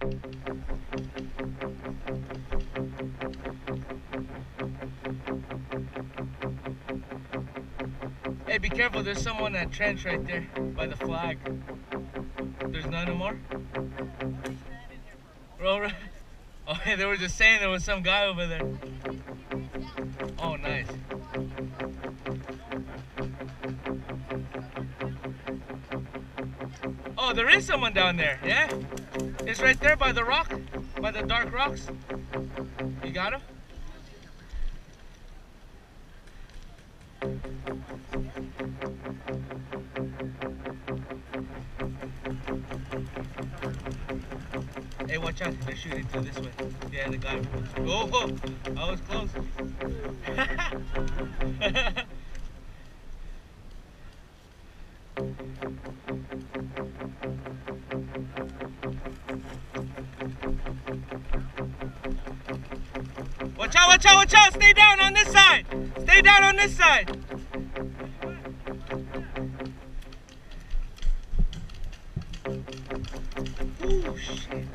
Hey, be careful, there's someone in that trench right there by the flag. There's none anymore? Oh, hey, they were just saying there was some guy over there. Oh, nice. Oh, there is someone down there, yeah? It's right there by the rock, by the dark rocks. You got him? Hey, watch out, they're shooting through this way. Yeah, the guy. Oh, whoa, I was close. Watch out, watch out, watch out! Stay down on this side! Stay down on this side! Ooh, shit.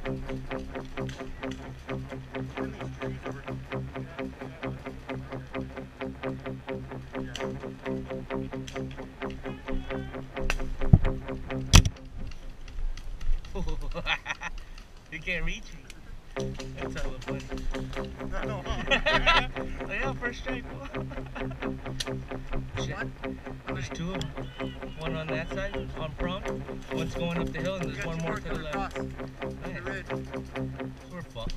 You can't reach me. That's hella funny. Yeah, first strike. Shit. There's two of them. One on that side, on prompt. One's going up the hill, and there's one more to the left. Nice. We're fucked.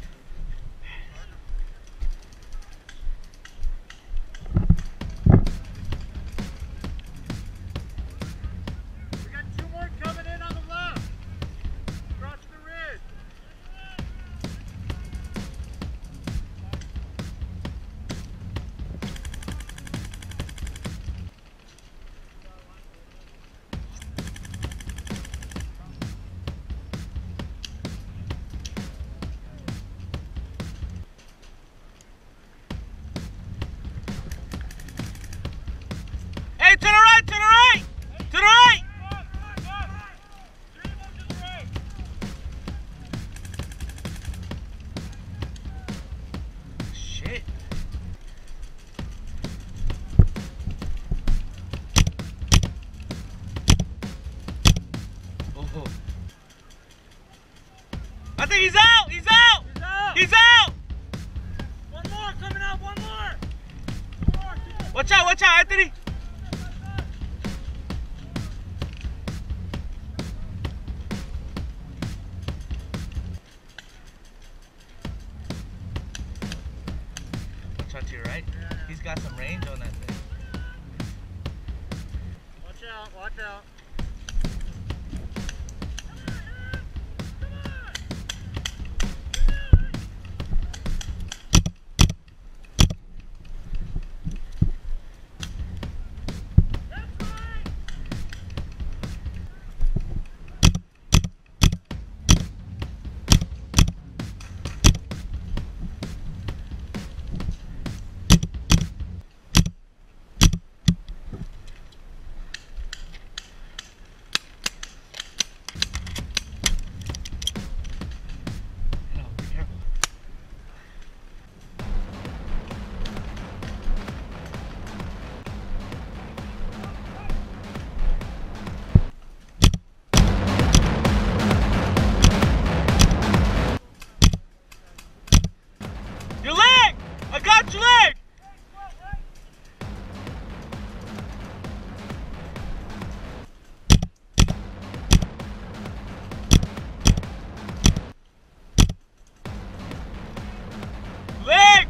We got two more coming in on the left. Across the ridge. Hey, to the right, to the right! To the right! Shit. Oh. I think he's out! He's out! He's out! He's out! One more coming out, one more! Two more. Watch out, Anthony! Watch out to your right. Yeah. He's got some range on that thing. Watch out, watch out. Your leg! I got your leg! Leg!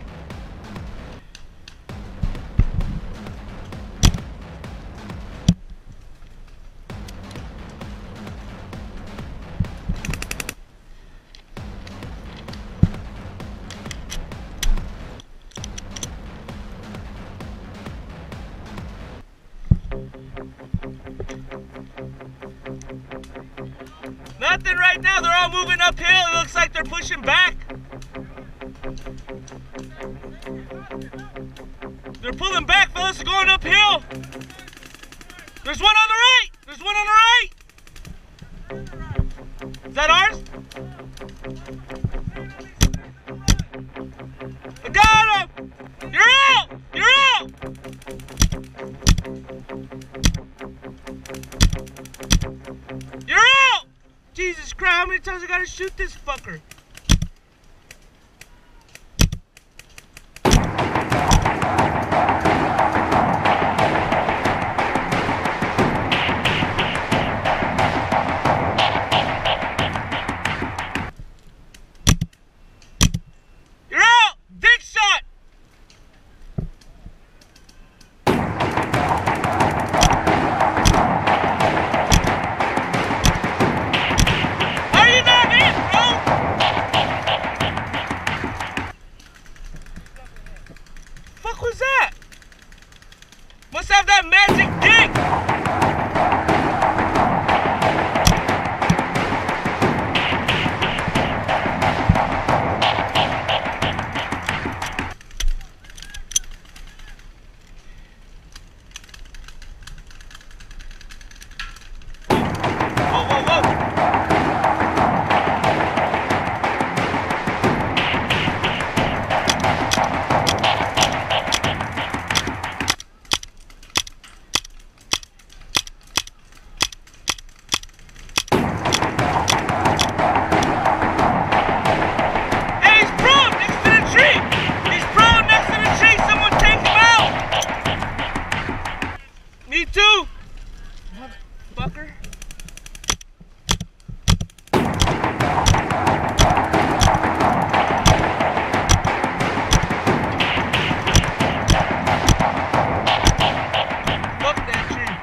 Nothing right now, they're all moving uphill. It looks like they're pushing back. They're pulling back, fellas, they're going uphill. There's one on the right! There's one on the right! Is that ours? I got him! You're out! You're out! You're out! Jesus Christ, how many times I gotta shoot this fucker? Fuck was that? Must have that magic dick. Whoa, whoa, whoa. Me too! Motherfucker. Fuck that tree.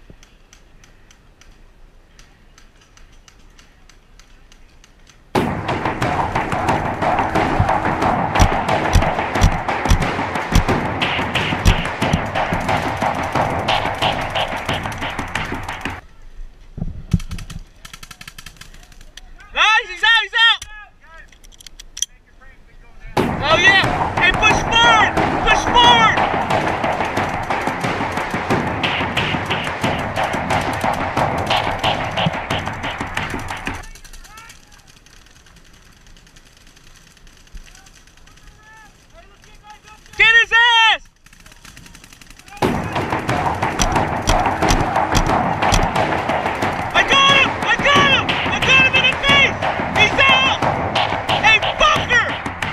Oh yeah! Hey, push forward! Push forward! Get his ass! I got him! I got him! I got him in the face! He's out! Hey, fucker!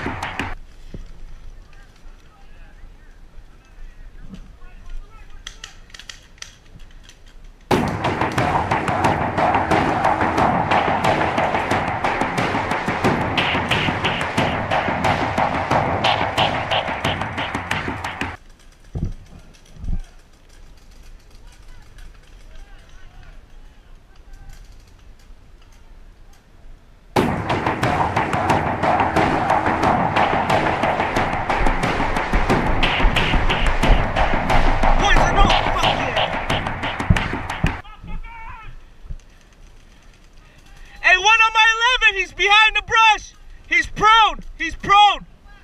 He's behind the brush. He's prone. He's prone.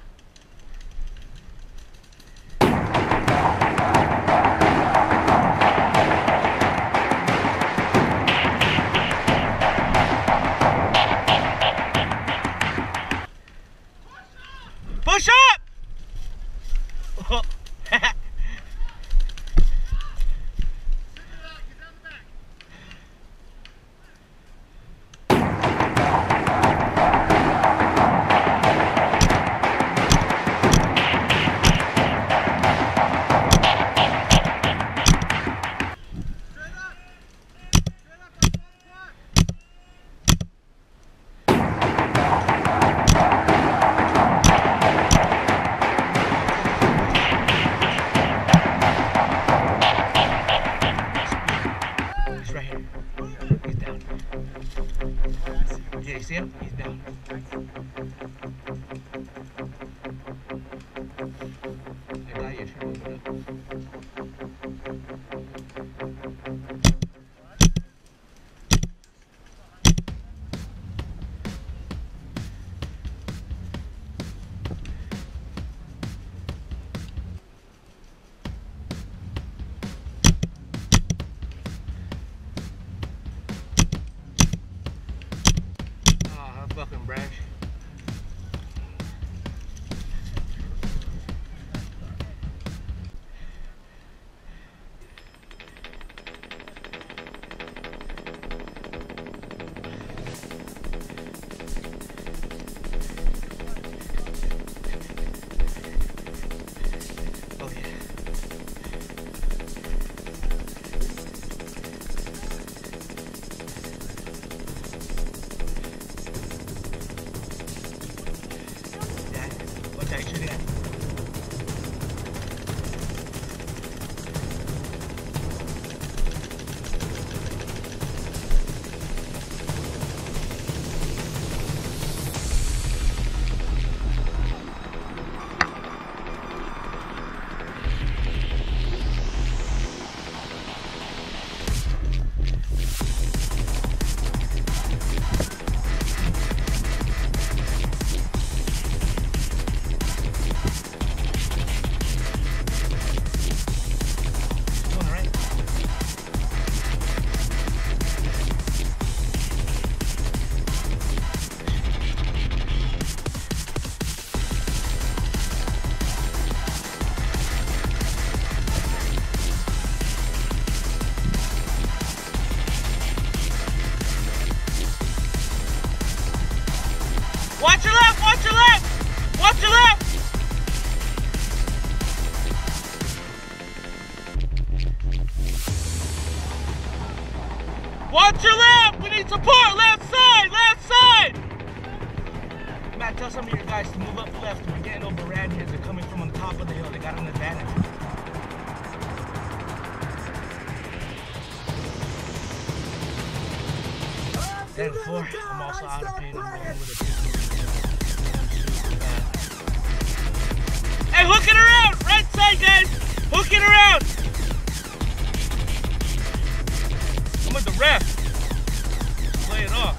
Push up. Yeah, you see him? He's down. I got you. Should move it up. Watch your left! We need support! Left side! Left side! Matt, tell some of your guys to move up left. We're getting overran here. They're coming from on top of the hill. They got an advantage. 10-4. I'm also out of pain. I'm going with a 2. Hey, hook it around! Right side, guys! Hook it around! I'm with the ref. Play it off.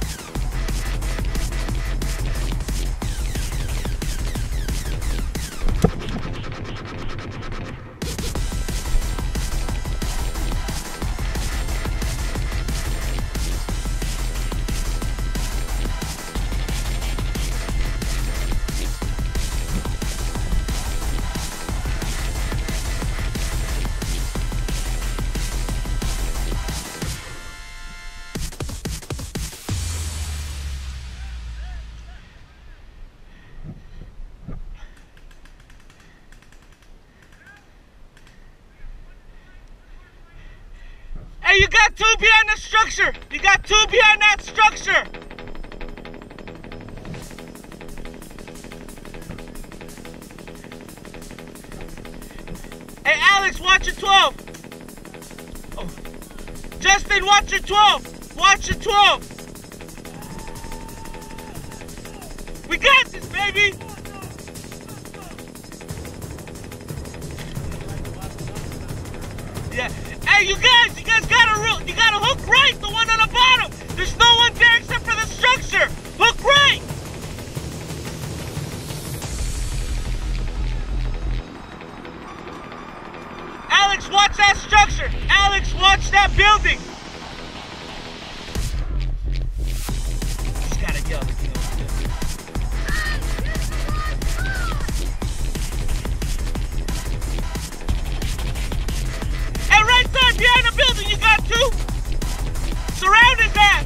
Hey, you got 2 behind the structure! You got 2 behind that structure! Hey, Alex, watch your 12! Oh. Justin, watch your 12! Watch your 12! We got this, baby! Yeah. Hey, you guys gotta hook right, the one on the bottom. There's no one there except for the structure. Hook right. Alex, watch that structure. Alex, watch that building. Just gotta yell. Behind the building, you got 2. Surround his ass.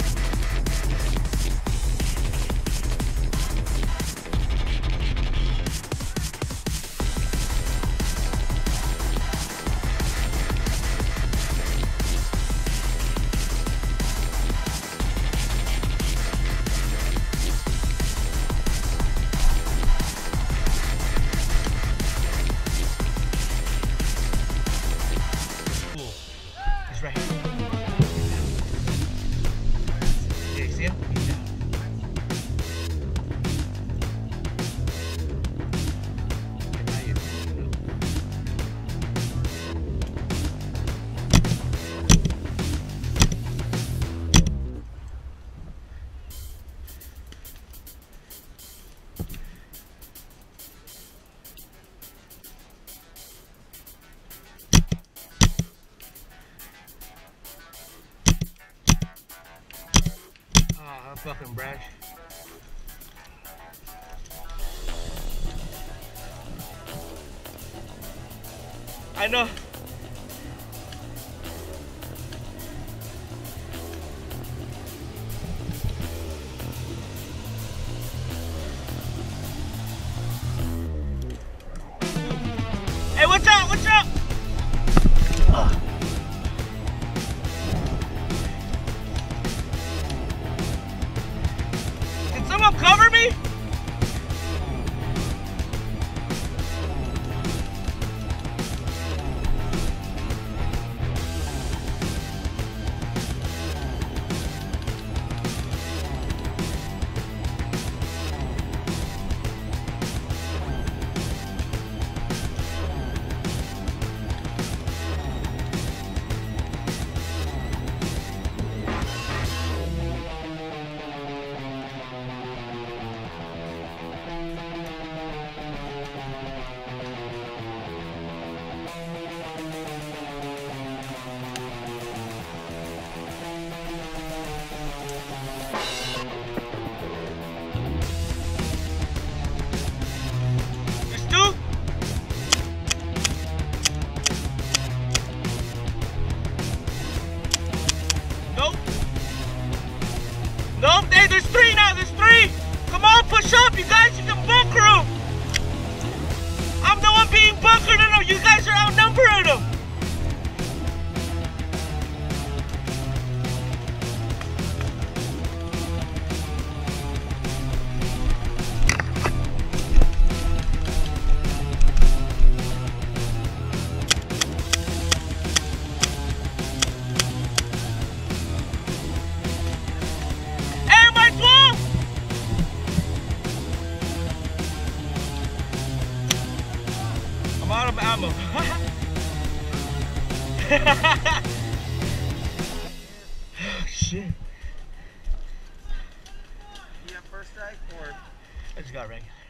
Fucking brash. I know. Hey, watch out, watch out! Cover me? ammo. Oh, shit. You have first strike or? I just got regular.